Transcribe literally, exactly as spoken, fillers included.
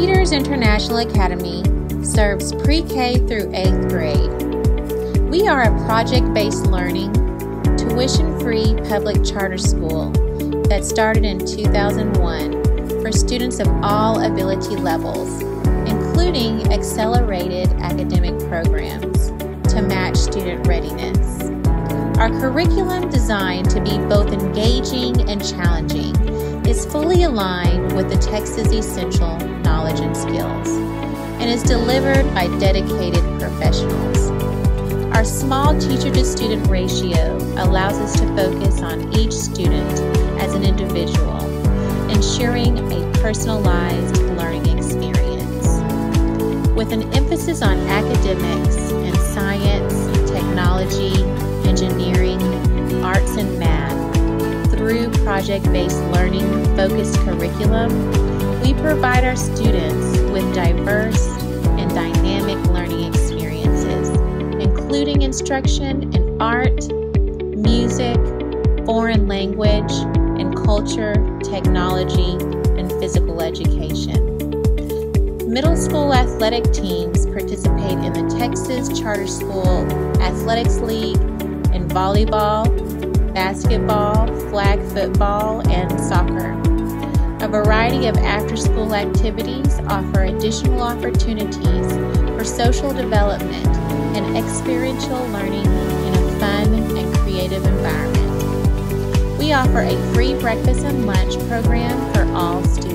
Cedars International Academy serves pre-K through eighth grade. We are a project-based learning, tuition-free public charter school that started in two thousand one for students of all ability levels, including accelerated academic programs to match student readiness. Our curriculum, designed to be both engaging and challenging, is fully aligned with the Texas Essential Knowledge and Skills and is delivered by dedicated professionals. Our small teacher-to-student ratio allows us to focus on each student as an individual, ensuring a personalized learning experience. With an emphasis on academics and science, technology, engineering, arts, and math, through project-based learning focused curriculum, we provide our students with diverse and dynamic learning experiences, including instruction in art, music, foreign language, and culture, technology, and physical education. Middle school athletic teams participate in the Texas Charter School Athletics League in volleyball, basketball, flag football, and soccer. A variety of after-school activities offer additional opportunities for social development and experiential learning in a fun and creative environment. We offer a free breakfast and lunch program for all students.